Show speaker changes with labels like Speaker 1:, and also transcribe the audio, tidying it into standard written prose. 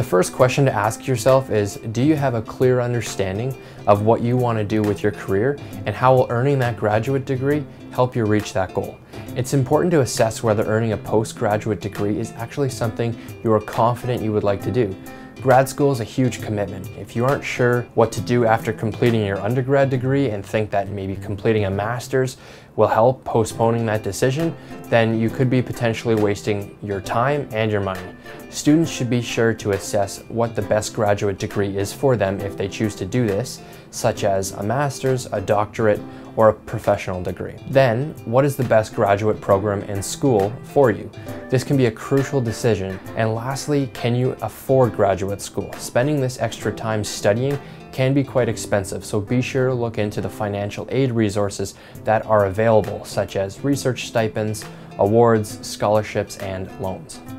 Speaker 1: first question to ask yourself is, do you have a clear understanding of what you want to do with your career, and how will earning that graduate degree help you reach that goal? It's important to assess whether earning a postgraduate degree is actually something you are confident you would like to do. Grad school is a huge commitment. If you aren't sure what to do after completing your undergrad degree and think that maybe completing a master's will help postponing that decision, then you could be potentially wasting your time and your money. Students should be sure to assess what the best graduate degree is for them if they choose to do this, such as a master's, a doctorate, or a professional degree. Then, what is the best graduate program in school for you? This can be a crucial decision. And lastly, can you afford graduate school? Spending this extra time studying can be quite expensive, so be sure to look into the financial aid resources that are available, such as research stipends, awards, scholarships, and loans.